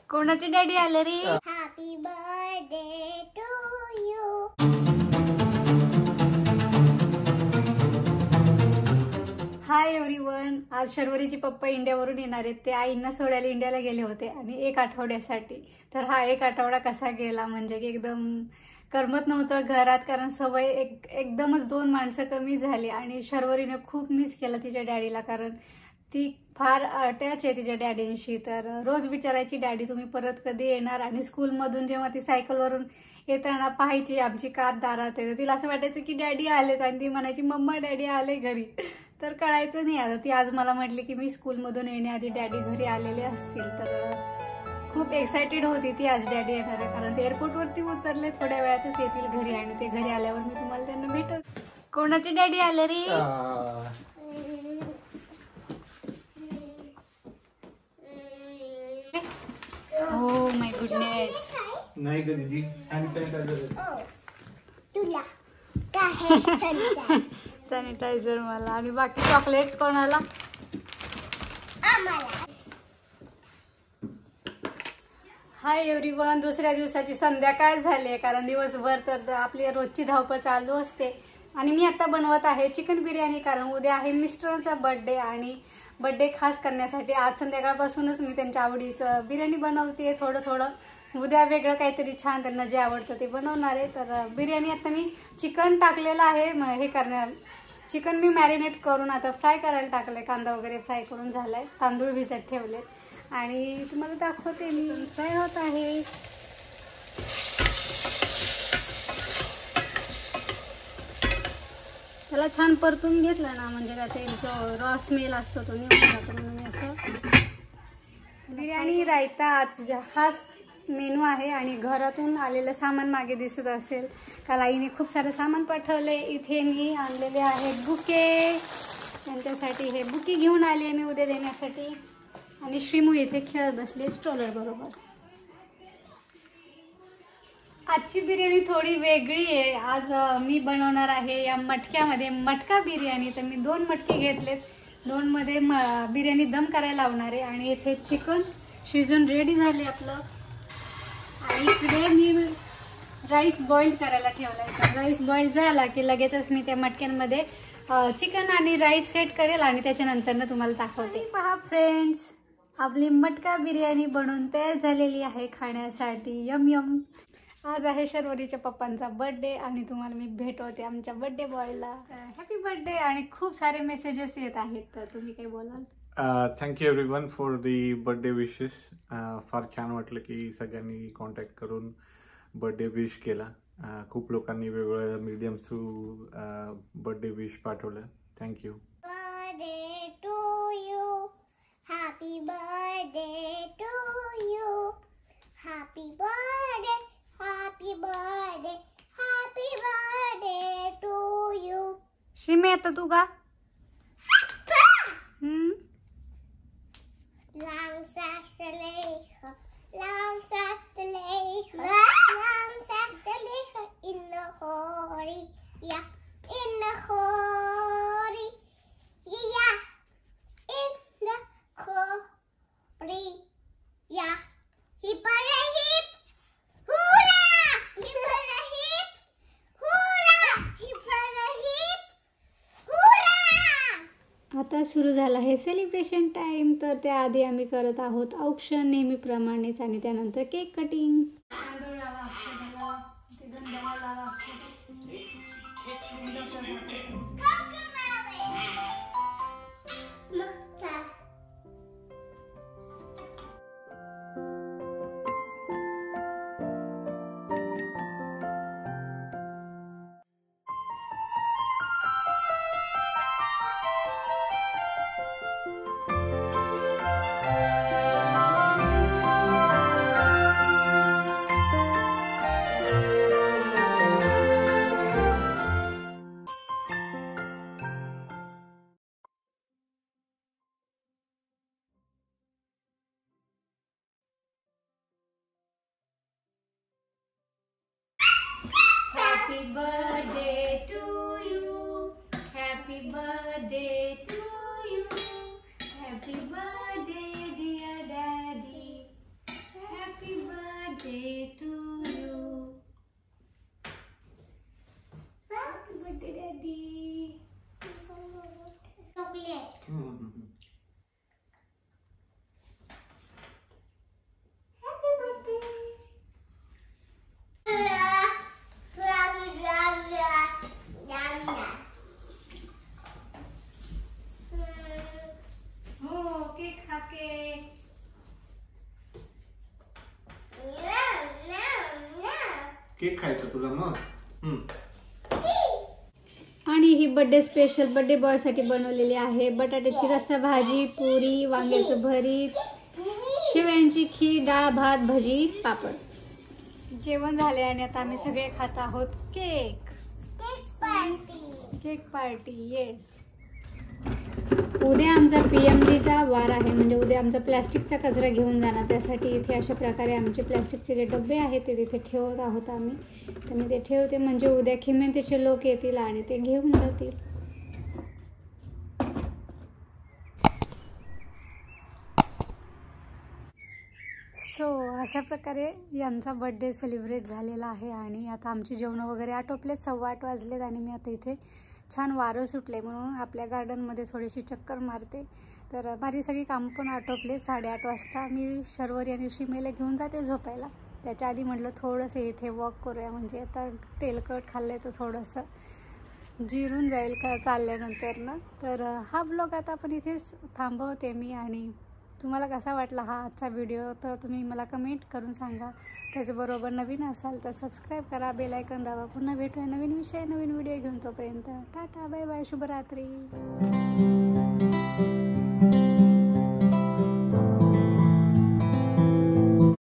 कोणाचे डॅडी आले रे? Happy birthday to you. Hi everyone. आज शर्वरीचे पप्पा इंडियावरून येणार आहेत. ते आईंना सोडायला इंडियाला गेले होते आणि 1 आठवड्यासाठी. तर हा 1 आठवडा कसा गेला म्हणजे की एकदम करमत नव्हतं घरात, कारण सवय एकदमच 2 माणसं कमी झाली आणि शर्वरीने खूप मिस केलं तिच्या डॅडीला, कारण ती फार अटॅच आहे तिच्या डॅडींशी. तर रोज विचारायची, डॅडी तुम्ही परत कधी येणार? आणि स्कूलमधून जेव्हा ती सायकलवरून येताना पाहायची आमची कार दारात आहे, तर तिला असं वाटायचं की डॅडी आलेत आणि ती म्हणायची मम्मा डॅडी आले घरी. तर कळायचं नाही. आता ती आज मला म्हटली की मी स्कूलमधून येण्याआधी डॅडी घरी आलेले असतील. तर खूप एक्सायटेड होती ती आज डॅडी येणार आहे, कारण ते एअरपोर्टवरती उतरले, थोड्या वेळातच येतील घरी आणि ते घरी आल्यावर मी तुम्हाला त्यांना भेटत. कोणाचे डॅडी आले रे? Oh my goodness. नाही ग दीदी, तुला काय सॅनिटायझर मला, आणि बाकी चॉकलेट्स कोणाला? आम्हाला. Hi everyone. दुसऱ्या दिवसाची संध्याकाळ झाली आहे, कारण दिवसभर तर आपली रोजची धावपळ चालू असते. आणि मी आता बनवत आहे चिकन बिर्याणी, कारण उद्या आहे मिस्टरांचा बर्थडे आणि बर्थडे खास करण्यासाठी आज संध्याकाळपासूनच मी त्यांच्या आवडीचं बिर्याणी बनवते. थोडं थोडं उद्या वेगळं काहीतरी छान त्यांना जे आवडतं ते बनवणार आहे. तर बिर्याणी आता मी चिकन टाकलेलं आहे, चिकन मी मॅरिनेट करून आता फ्राय करायला टाकलंय. कांदा वगैरे फ्राय करून झालाय, तांदूळ भिजत ठेवले आणि तुम्हाला दाखवते मी. फ्राय होत आहे. त्याला छान परतून घेतलं ना म्हणजे त्याचा एक जो रॉ स्मेल असतो तो निघून जातो. म्हणून असं बिर्याणी रायता आजचा खास मेनू आहे. आणि घरातून आलेलं सामान मागे दिसत असेल, काल आईने खूप सारं सामान पाठवले. इथे मी आणलेले आहेत बुके, त्यांच्यासाठी हे बुके घेऊन आले मी उद्या देण्यासाठी. आणि श्रीमू इथे खेळत बसले स्ट्रोलर बरोबर. आजची बिर्याणी थोडी वेगळी आहे. आज मी बनवणार आहे या मटक्यामध्ये मटका बिर्याणी. तर मी 2 मटके घेतलेत, 2 मध्ये बिर्याणी दम करायला लावणार आहे. आणि इथे चिकन शिजून रेडी झाले आपलं. आणि इकडे मी राईस बॉइल करायला ठेवलाय. तर राईस बॉइल झाला की लगेचच मी त्या मटक्यांमध्ये चिकन आणि राईस सेट करेल आणि त्याच्यानंतर तुम्हाला दाखवते. पहा फ्रेंड्स, आपली मटका बिर्याणी बनवून तयार झालेली आहे खाण्यासाठी. Yum yum. आज आहे शर्वरीच्या पप्पांचा बर्थडे आणि तुम्हाला मी भेटवते आमच्या बर्थडे बॉयला. Happy birthday. आणि खूप सारे मेसेजेस येत आहेत, तर तुम्ही काय बोलाल? Thank you everyone for the birthday wishes. फार छान वाटलं की सगळ्यांनी कॉन्टॅक्ट करून बर्थडे विश केला. खूप लोकांनी वेगवेगळ्या मीडियम थ्रू बर्थडे विश पाठवलं. Thank you. Birthday to you. Happy birthday to you. Happy birthday. Happy birthday. Happy birthday to you. शिमे आता तू गा. आता सुरू झाला आहे सेलिब्रेशन टाइम. तर त्याआधी आम्ही करत आहोत औक्षण नेहमीप्रमाणेच आणि त्यानंतर cake cutting. Happy birthday to you. Happy birthday to you. Happy birthday dear daddy. Cake खायचा तुला मग. आणि ही बर्थडे स्पेशल बर्थडे बॉय साठी बनवलेली आहे. बटाट्याची रस्सा भाजी, पुरी, वांग्याचं भरीत, शेवयांची खीर, डाळ भात, भजी, पापड. जेवण झाले आणि आता आम्ही सगळे खात आहोत केक. Cake party. येस. उद्या आमचा PMDचा वार आहे, म्हणजे उद्या आमचा प्लॅस्टिकचा कचरा घेऊन जाणार. त्यासाठी इथे अशा प्रकारे आमचे प्लॅस्टिकचे जे डबे आहेत ते तिथे ठेवत आहोत आम्ही. तर मी ते ठेवते, म्हणजे उद्या खिमेतेचे लोक येतील आणि ते घेऊन जातील. सो अशा प्रकारे यांचा बर्थडे सेलिब्रेट झालेला आहे. आणि आता आमची जेवणं वगैरे आटोपलेत. 8:15 वाजलेत आणि मी आता इथे छान वारं सुटले म्हणून आपल्या गार्डनमध्ये थोडीशी चक्कर मारते. तर माझी सगळी कामं पण आटोपले. 8:30 वाजता मी शर्वरी आणि शिमेला घेऊन जाते झोपायला. त्याच्या आधी म्हटलं थोडंसं इथे वॉक करूया, म्हणजे आता तेलकट खाल्लं तर थोडंसं जिरून जाईल का चालल्यानंतर ना. तर हा ब्लॉग आता आपण इथेच थांबवते मी. आणि तुम्हाला कसा वाटला हा आजचा व्हिडिओ तर तुम्ही मला कमेंट करून सांगा. त्याचबरोबर नवीन असाल तर सबस्क्राईब करा, बेल आयकॉन दाबा. पुन्हा भेटूया नवीन विषय नवीन व्हिडिओ घेऊन. तोपर्यंत टाटा बाय बाय, शुभरात्री.